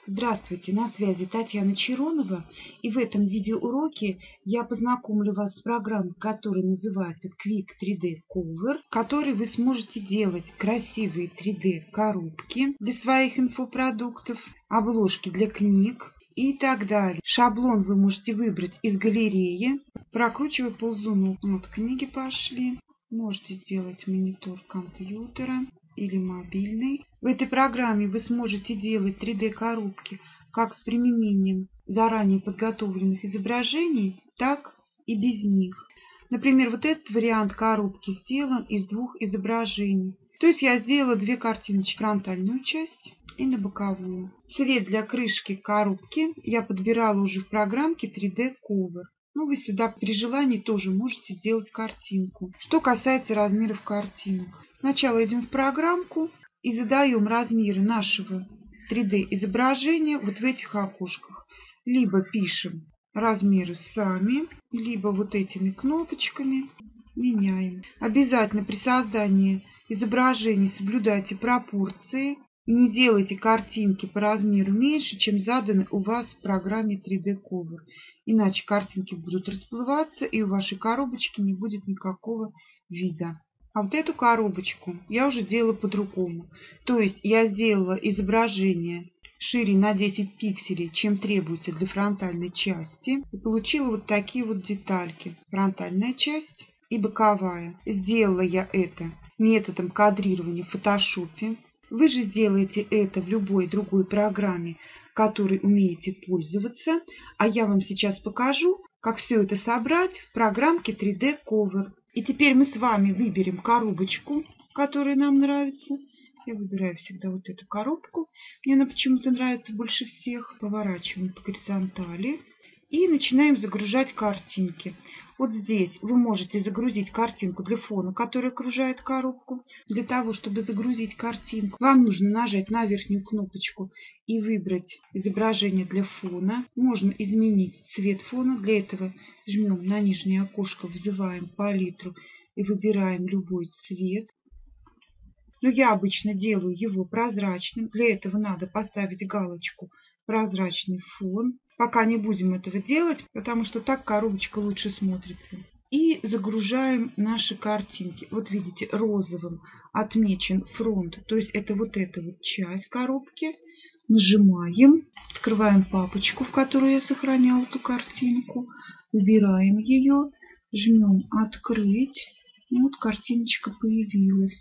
Здравствуйте, на связи Татьяна Чиронова, и в этом видеоуроке я познакомлю вас с программой, которая называется Quick 3D Cover, в которой вы сможете делать красивые 3D коробки для своих инфопродуктов, обложки для книг и так далее. Шаблон вы можете выбрать из галереи, прокручивая ползунок. Вот книги пошли. Можете сделать монитор компьютера или мобильный. В этой программе вы сможете делать 3D-коробки как с применением заранее подготовленных изображений, так и без них. Например, вот этот вариант коробки сделан из двух изображений. То есть я сделала две картиночки, фронтальную часть и на боковую. Цвет для крышки коробки я подбирала уже в программке 3D Cover. Ну, вы сюда при желании тоже можете сделать картинку. Что касается размеров картинок. Сначала идем в программку и задаем размеры нашего 3D изображения вот в этих окошках. Либо пишем размеры сами, либо вот этими кнопочками меняем. Обязательно при создании изображений соблюдайте пропорции. И не делайте картинки по размеру меньше, чем заданы у вас в программе 3D Cover. Иначе картинки будут расплываться, и у вашей коробочки не будет никакого вида. А вот эту коробочку я уже делала по-другому. То есть я сделала изображение шире на 10 пикселей, чем требуется для фронтальной части. И получила вот такие вот детальки. Фронтальная часть и боковая. Сделала я это методом кадрирования в фотошопе. Вы же сделаете это в любой другой программе, которой умеете пользоваться. А я вам сейчас покажу, как все это собрать в программке 3D Cover. И теперь мы с вами выберем коробочку, которая нам нравится. Я выбираю всегда вот эту коробку. Мне она почему-то нравится больше всех. Поворачиваем по горизонтали. И начинаем загружать картинки. Вот здесь вы можете загрузить картинку для фона, который окружает коробку. Для того, чтобы загрузить картинку, вам нужно нажать на верхнюю кнопочку и выбрать изображение для фона. Можно изменить цвет фона. Для этого жмем на нижнее окошко, вызываем палитру и выбираем любой цвет. Но я обычно делаю его прозрачным. Для этого надо поставить галочку «Прозрачный фон». Пока не будем этого делать, потому что так коробочка лучше смотрится. И загружаем наши картинки. Вот видите, розовым отмечен фронт, то есть это вот эта вот часть коробки. Нажимаем, открываем папочку, в которой я сохраняла эту картинку. Выбираем ее, жмем «Открыть». Вот картиночка появилась.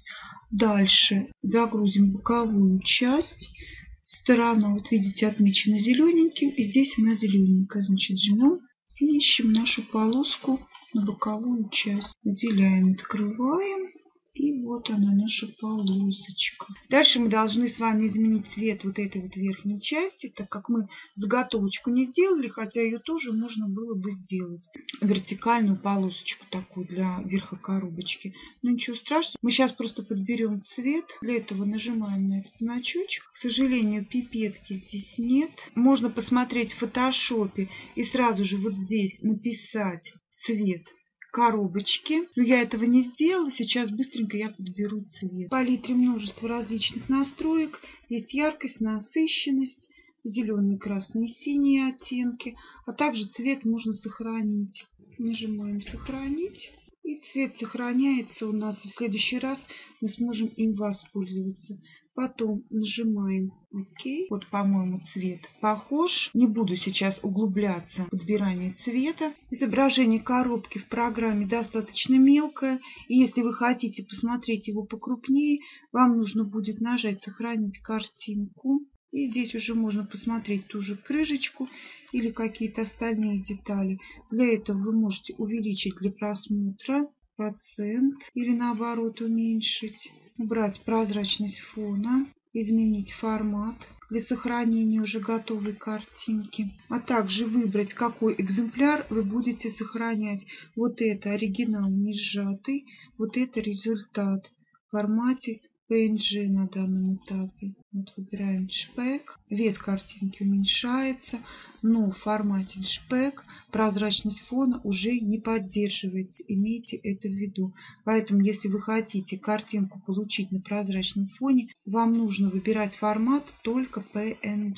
Дальше загрузим боковую часть. Сторона, вот видите, отмечена зелененьким. И здесь она зелененькая. Значит, жмем и ищем нашу полоску на боковую часть. Выделяем, открываем. И вот она, наша полосочка. Дальше мы должны с вами изменить цвет вот этой вот верхней части, так как мы заготовочку не сделали, хотя ее тоже можно было бы сделать. Вертикальную полосочку такую для верха коробочки. Но ничего страшного. Мы сейчас просто подберем цвет. Для этого нажимаем на этот значочек. К сожалению, пипетки здесь нет. Можно посмотреть в фотошопе и сразу же вот здесь написать цвет коробочки. Но я этого не сделала. Сейчас быстренько я подберу цвет. В палитре множество различных настроек. Есть яркость, насыщенность, зеленые, красные, синие оттенки. А также цвет можно сохранить. Нажимаем «Сохранить». И цвет сохраняется у нас. В следующий раз мы сможем им воспользоваться. Потом нажимаем ОК. Вот, по-моему, цвет похож. Не буду сейчас углубляться в подбирание цвета. Изображение коробки в программе достаточно мелкое. И если вы хотите посмотреть его покрупнее, вам нужно будет нажать «Сохранить картинку». И здесь уже можно посмотреть ту же крышечку или какие-то остальные детали. Для этого вы можете увеличить для просмотра процент или наоборот уменьшить. Убрать прозрачность фона. Изменить формат для сохранения уже готовой картинки. А также выбрать, какой экземпляр вы будете сохранять. Вот это оригинал не сжатый. Вот это результат в формате PNG на данном этапе. Вот выбираем JPEG. Вес картинки уменьшается, но в формате JPEG прозрачность фона уже не поддерживается. Имейте это в виду. Поэтому, если вы хотите картинку получить на прозрачном фоне, вам нужно выбирать формат только PNG.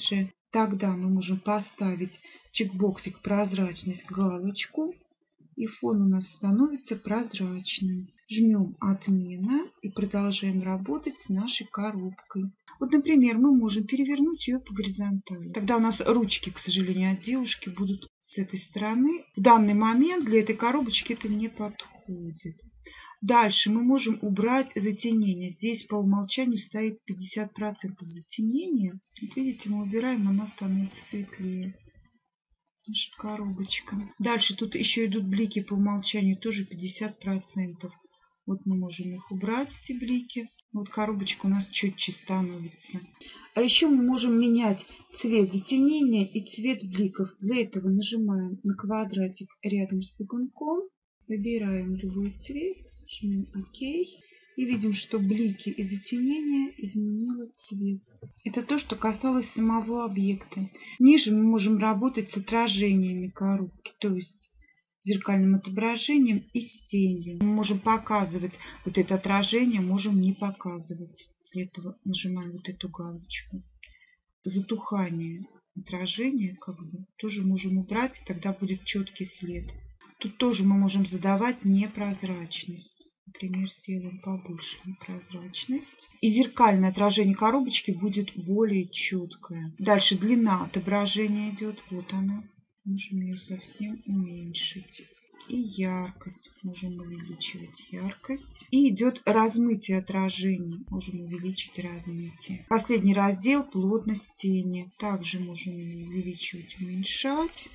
Тогда мы можем поставить чекбоксик «Прозрачность», галочку, и фон у нас становится прозрачным. Жмем «Отмена» и продолжаем работать с нашей коробкой. Вот, например, мы можем перевернуть ее по горизонтали. Тогда у нас ручки, к сожалению, от девушки будут с этой стороны. В данный момент для этой коробочки это не подходит. Дальше мы можем убрать затемнение. Здесь по умолчанию стоит 50% затемнения. Вот видите, мы убираем, она становится светлее. Наша коробочка. Дальше тут еще идут блики по умолчанию, тоже 50%. Вот мы можем их убрать, эти блики. Вот коробочка у нас четче становится. А еще мы можем менять цвет затемнения и цвет бликов. Для этого нажимаем на квадратик рядом с бегунком. Выбираем любой цвет, жмем ОК. И видим, что блики и затемнение изменило цвет. Это то, что касалось самого объекта. Ниже мы можем работать с отражениями коробки, то есть зеркальным отображением и с тенью. Мы можем показывать вот это отражение, можем не показывать. Для этого нажимаем вот эту галочку. Затухание отражения тоже можем убрать, и тогда будет четкий след. Тут тоже мы можем задавать непрозрачность. Например, сделаем побольше непрозрачность. И зеркальное отражение коробочки будет более четкое. Дальше длина отображения идет. Вот она. Можем ее совсем уменьшить. И яркость. Можем увеличивать яркость. И идет размытие отражений. Можем увеличить размытие. Последний раздел — плотность тени. Также можем ее увеличивать, уменьшать.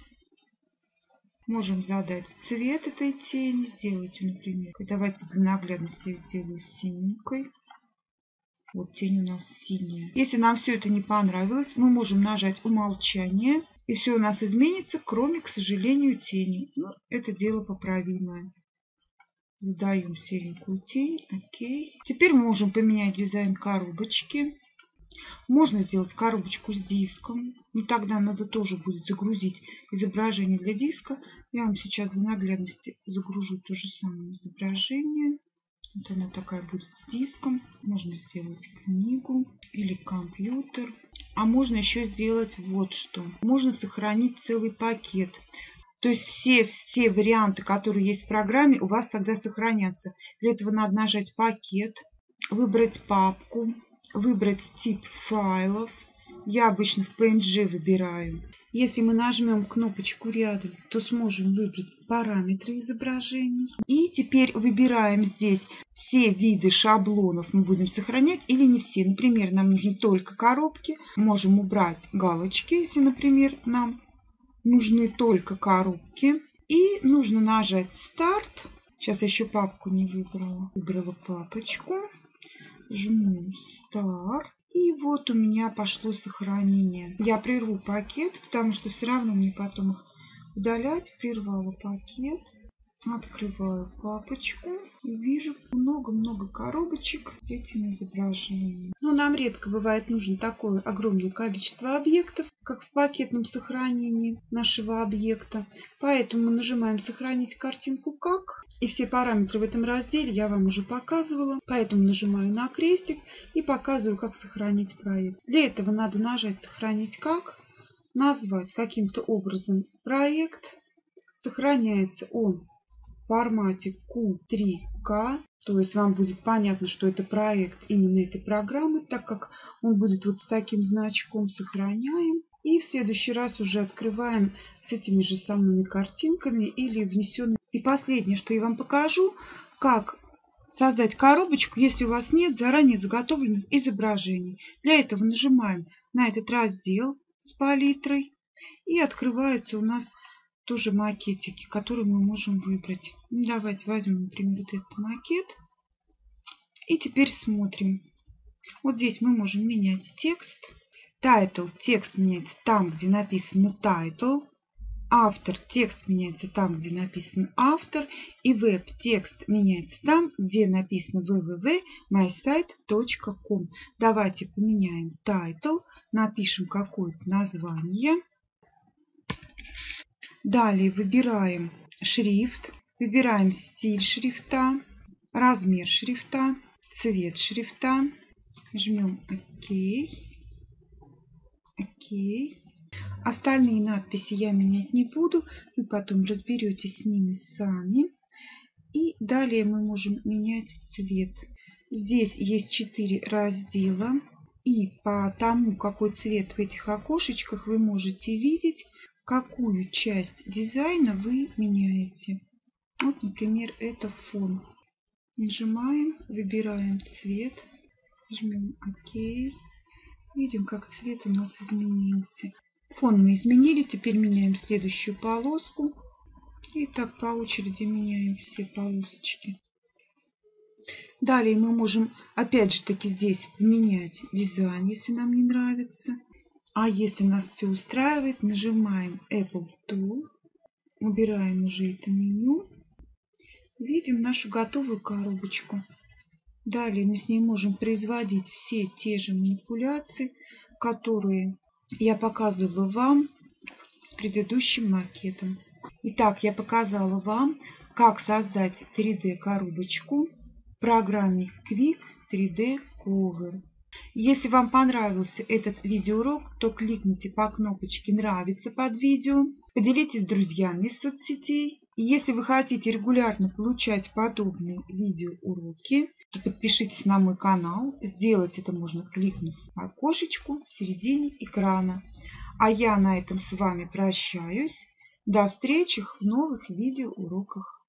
Можем задать цвет этой тени, сделать ее, например, давайте для наглядности я сделаю синенькой. Вот тень у нас синяя. Если нам все это не понравилось, мы можем нажать умолчание, и все у нас изменится, кроме, к сожалению, тени. Но это дело поправимое. Задаем серенькую тень. Окей. Теперь мы можем поменять дизайн коробочки. Можно сделать коробочку с диском. Но тогда надо тоже будет загрузить изображение для диска. Я вам сейчас для наглядности загружу то же самое изображение. Вот она такая будет с диском. Можно сделать книгу или компьютер. А можно еще сделать вот что. Можно сохранить целый пакет. То есть все варианты, которые есть в программе, у вас тогда сохранятся. Для этого надо нажать «Пакет», выбрать папку, выбрать тип файлов. Я обычно в PNG выбираю. Если мы нажмем кнопочку рядом, то сможем выбрать параметры изображений. И теперь выбираем здесь все виды шаблонов мы будем сохранять или не все. Например, нам нужны только коробки. Можем убрать галочки, если, например, нам нужны только коробки. И нужно нажать «Старт». Сейчас я еще папку не выбрала. Выбрала папочку. Жму «Старт». И вот у меня пошло сохранение. Я прерву пакет, потому что все равно мне потом их удалять. Прервала пакет. Открываю папочку и вижу много-много коробочек с этими изображениями. Но нам редко бывает нужно такое огромное количество объектов, как в пакетном сохранении нашего объекта. Поэтому мы нажимаем «Сохранить картинку как». И все параметры в этом разделе я вам уже показывала. Поэтому нажимаю на крестик и показываю, как сохранить проект. Для этого надо нажать «Сохранить как», назвать каким-то образом проект. Сохраняется он в формате Q3K, то есть вам будет понятно, что это проект именно этой программы, так как он будет вот с таким значком. Сохраняем. И в следующий раз уже открываем с этими же самыми картинками или внесенными. И последнее, что я вам покажу, как создать коробочку, если у вас нет заранее заготовленных изображений. Для этого нажимаем на этот раздел с палитрой, и открываются у нас тоже макетики, которые мы можем выбрать. Давайте возьмем, например, вот этот макет. И теперь смотрим. Вот здесь мы можем менять текст. Title, текст меняется там, где написано title. Автор, текст меняется там, где написано автор. И веб, текст меняется там, где написано www.mysite.com. Давайте поменяем title, напишем какое-то название. Далее выбираем шрифт, выбираем стиль шрифта, размер шрифта, цвет шрифта. Жмем ОК. Окей. Остальные надписи я менять не буду. Вы потом разберетесь с ними сами. И далее мы можем менять цвет. Здесь есть 4 раздела. И по тому, какой цвет в этих окошечках, вы можете видеть, какую часть дизайна вы меняете. Вот, например, это фон. Нажимаем, выбираем цвет, жмем ОК. Видим, как цвет у нас изменился. Фон мы изменили, теперь меняем следующую полоску. И так по очереди меняем все полосочки. Далее мы можем опять же таки здесь поменять дизайн, если нам не нравится. А если нас все устраивает, нажимаем Apple Tool, убираем уже это меню. Видим нашу готовую коробочку. Далее мы с ней можем производить все те же манипуляции, которые я показывала вам с предыдущим макетом. Итак, я показала вам, как создать 3D коробочку в программе Quick 3D Cover. Если вам понравился этот видеоурок, то кликните по кнопочке «Нравится» под видео, поделитесь с друзьями из соцсетей. И если вы хотите регулярно получать подобные видеоуроки, то подпишитесь на мой канал. Сделать это можно, кликнув по окошечку в середине экрана. А я на этом с вами прощаюсь. До встречи в новых видеоуроках.